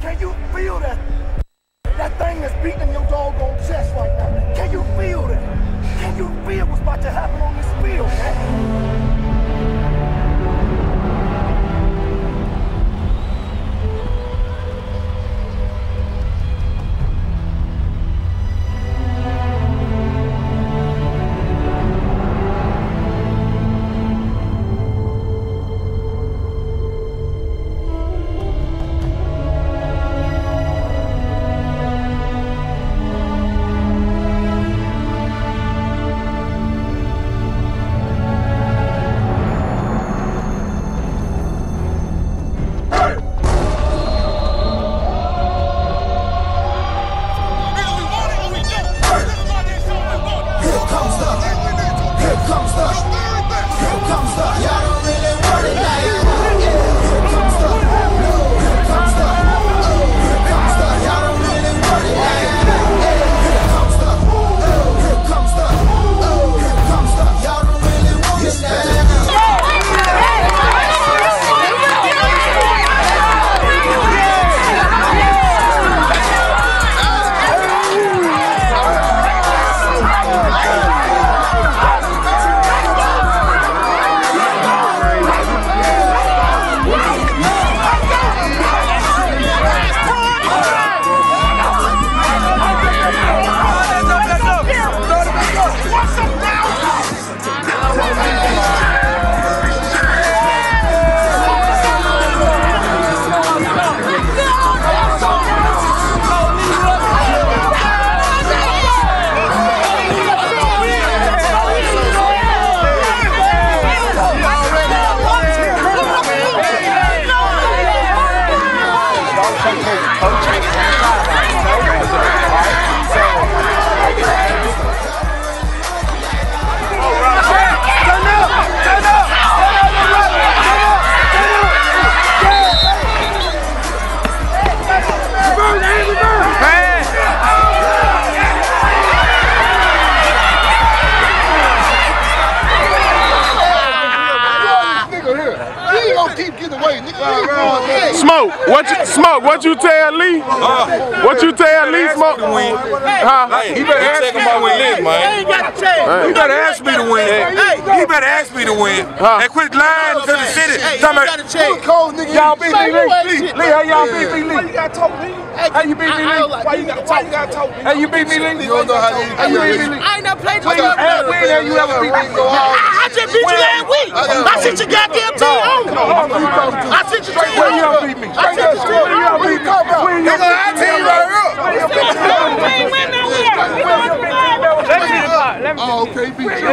Can you feel that? That thing that's beating in your doggone chest right now. Can you feel that? Can you feel what's about to happen on this field, man? Smoke, what you tell Lee? What you tell Lee, Smoke? He better ask me to win, man. He better ask me to win. He better ask me to win. And quit lying to the city. Y'all beat me, Lee. Lee, how y'all beat me, Lee? How you beat me, Lee? Why you got talk me? How you beat me, Lee? You don't know how you beat me, Lee. I ain't never played this game. When have you ever beat me? I just beat you last week. I sent your goddamn team home. I sent your team home. Where y'all beat me? I sent your team home. Where you talking about? Nigga, I tell you right up. Oh, okay, beat you.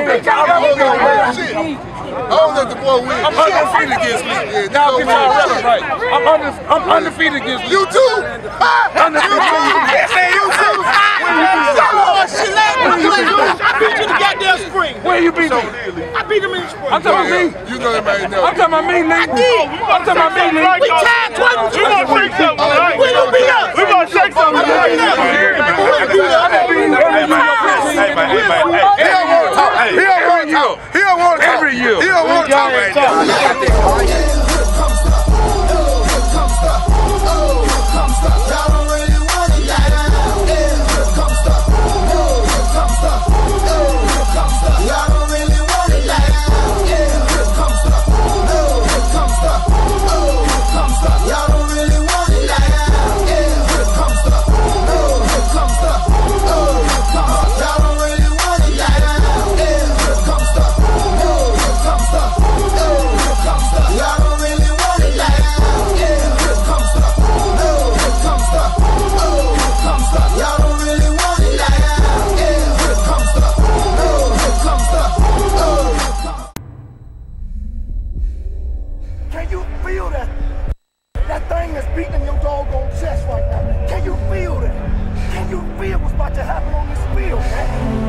I don't let the boy win. I'm undefeated against Lee. Now get y'all right. I'm undefeated against Lee. You too? Undefeated. You too? I beat you the goddamn spring. Where you beat me? I beat him in the spring. I'm talking about me. You know everybody knows. I'm talking about me, Lee. I did. I'm talking about me, Lee. We tied 12. We gonna shake something tonight. We gonna beat us. We gonna shake something tonight. He don't want to talk. He don't want to talk. He don't want to talk. Every year. He don't want to talk right now. Can you feel that? That thing that's beating in your doggone chest right now. Can you feel that? Can you feel what's about to happen on this field, man?